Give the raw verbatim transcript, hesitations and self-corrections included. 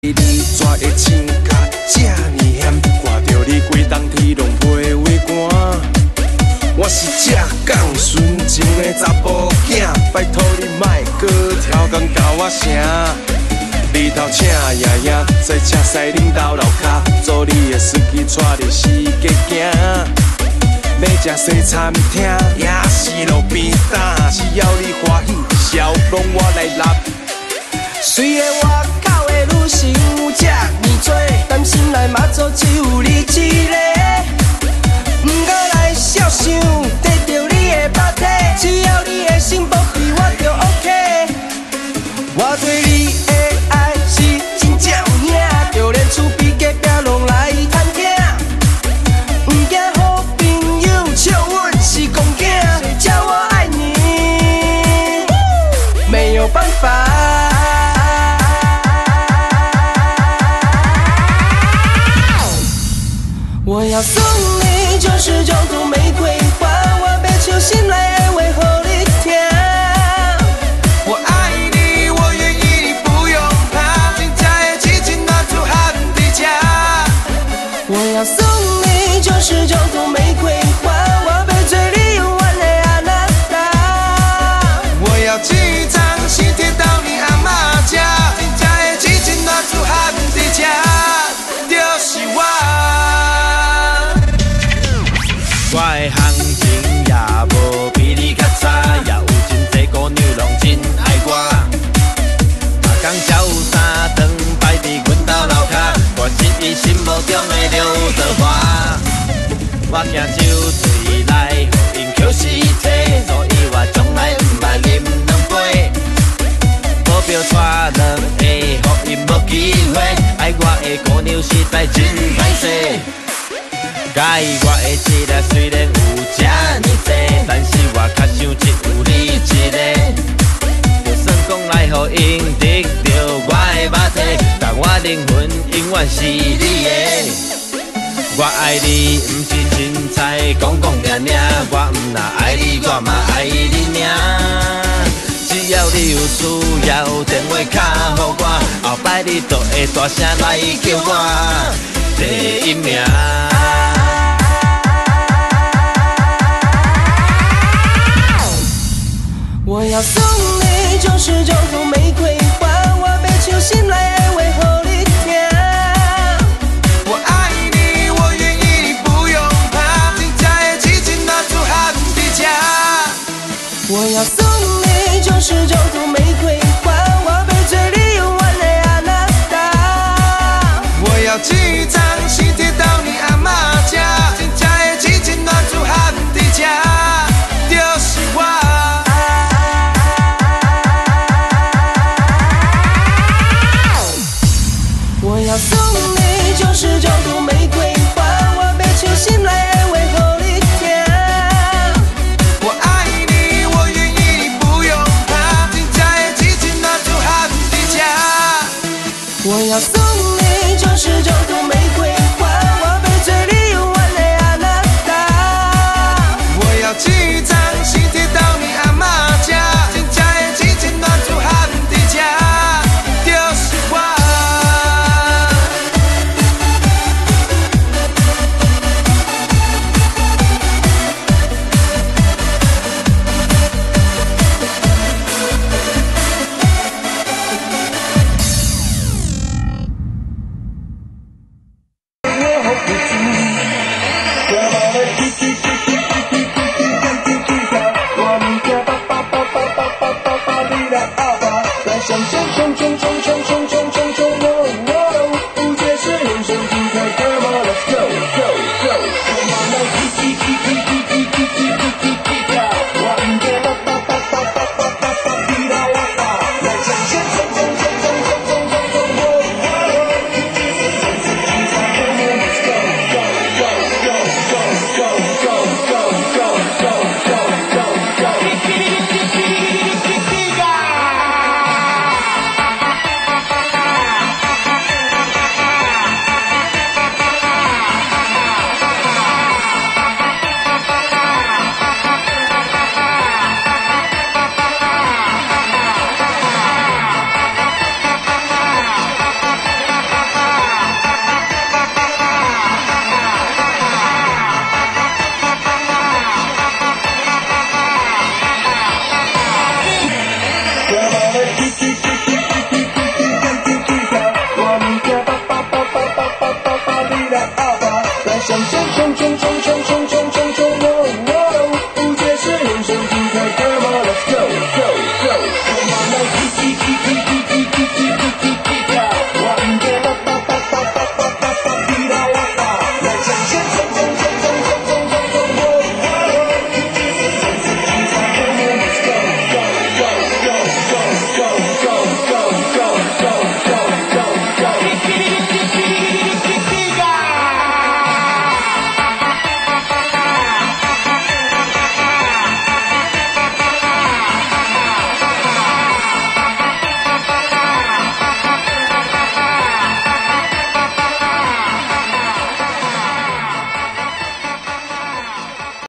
你怎会穿甲这呢险？看着你规冬天拢袂畏寒。我是正港纯情的查甫囝，拜托你莫搁挑工甲我声。日头请爷爷，再车驶恁兜楼骹，做你的司机带你四界行。要食西餐厅，也是路边摊，只要你欢喜，笑容我来揽。虽然外口的女性有这呢多，但心内嘛做只有你一个。不过来想想，得到你的肉体，只要你的心保庇我就 OK。我对你的爱是真正有影，就连厝边隔壁拢来探听。不惊好朋友笑阮是公囝，谁叫我爱你，没有办法。我要送你九十九朵玫瑰花，我要唱心内的话予你听。我爱你，我愿意，你不用怕，真正的激情拿出喊伫这。我要送你九十九朵玫瑰花，我要做你永远的阿娜达。我要寄张喜帖到你阿妈家，真正的激情拿出喊伫这，就是我。我的行情也无比你较差，也有真济姑娘拢真爱我。阿公才有三顿摆伫阮兜楼骹，我是伊心目中的刘德华。我惊酒醉来，互因捡尸体，所以我从来毋捌啉两杯。保镖带两个，互因无机会，爱我的姑娘实在真歹势。介意我的质量虽然有这呢多，但是我较想只有你一个。就算讲来互因得到我的肉体，但我灵魂永远是你的。我爱你，不是凊彩讲讲念念，我不但爱你，我嘛爱你尔。只要你有需要，电话卡予我，后摆你就会大声来叫我第一名。我要送你九十九朵玫瑰花，我要唱心内的话予你听。我爱你，我愿意，你不用怕，真正的激情拿出喊伫这。我要送你九十九朵玫瑰花，我要做你永远的阿娜达。我要寄张喜帖到你阿妈家，真正的激情拿出喊伫这，就是我。我要送你九十九朵玫瑰花，我要唱心内的话予你听。我爱你，我愿意，你不用怕，真正的激情拿出喊伫这。我要送你九十九朵玫瑰花，我要做你永远的阿娜达。我要寄张喜帖到你阿妈家，真正的激情拿出喊伫这，就是我。 向前冲冲